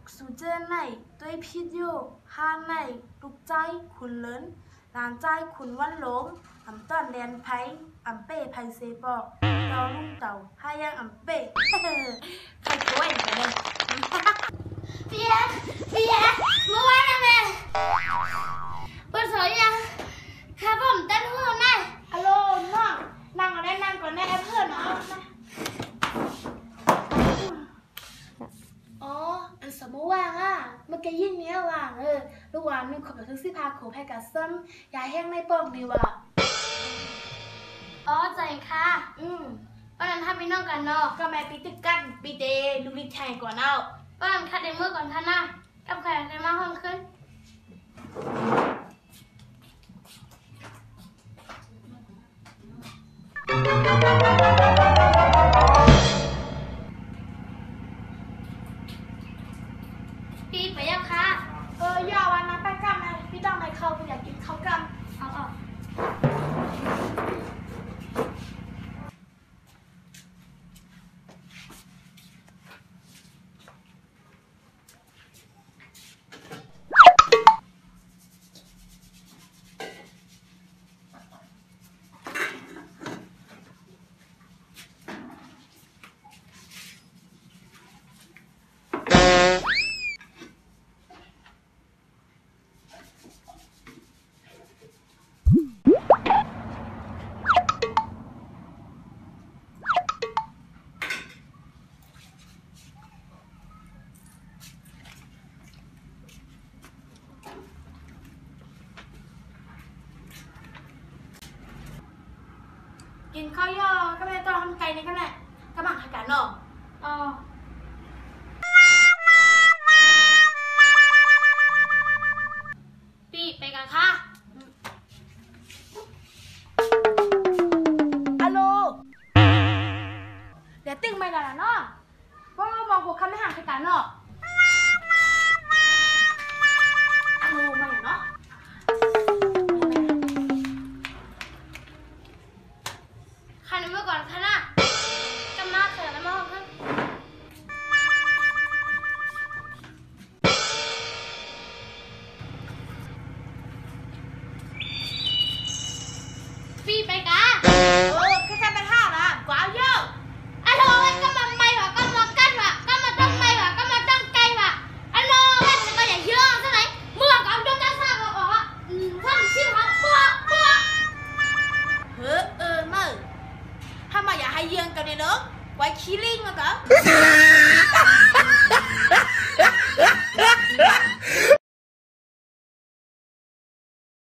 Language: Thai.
สูเจนในด้วยพิษโยห้าในลูกใจขุนเลินหลานใจขุนวันหลงต้อนแดนไผ่เป้ไผ่เซปอกเตาลุงเต่าห้ายังเป้ใครช่วยกันเลยเปียเมื่อวานนะแม่เปิดสอยยังครับผมเต้นหัวหน่อยฮัลโหลน้องนั่งก่อนได้นั่งก่อนได้เพื่อนเนาะอ๋ออันสมมติว่างอ่ะเมื่อกี้ยิ่งเนี้ยว่างลูกวานนึงขอแบบทึกซี่พาโขแพกกัดซ้ำยาแห้งในปองนี่ว่ะอ๋อใจค่ะวันนั้นถ้าไปนอกกันเนาะก็แม่ปีตึกกันปีเดลูกลิชัยก่อนเอาวันนั้นคัดเดเมื่อก่อนท่านนะกับใครใครมาห้องขึ้นพี่ไปยังคะอย่าวันนั้นไปกันนะพี่ต้องไปเข้าพี่อยากกินข้าวกันเอากินข้าวย่อก็ไม่ต้องทำไก่นี่ก็แหละก็บังหักกันเนาะพี่ไปกันค่ะฮัลโหลเดี๋ยวตึงไปกันละเนาะว่าเรามองหัวคำไม่ห่างกันเนาะฮัลโหลมาอย่างเนาะคันเมื่อก่อนค่ะนะกำมาเขินแล้วมาห้องขึ้นพี่ไปกะแค่เป็นห้าละกว่าเยอะอะโลก็มาไม่หรอก็มากั้นหรอก็มาต้องไม่หรอก็มาต้องไกลหรออะโลว่าจะก็อย่าเยอะซะไหนเมื่อก่อนต้องการทราบบอกว่าท่านชื่อเขาปัวเมื่อถ้ามาอย่าให้เยืองกันเลยเนอะไว้ขี้ลิงอะกะ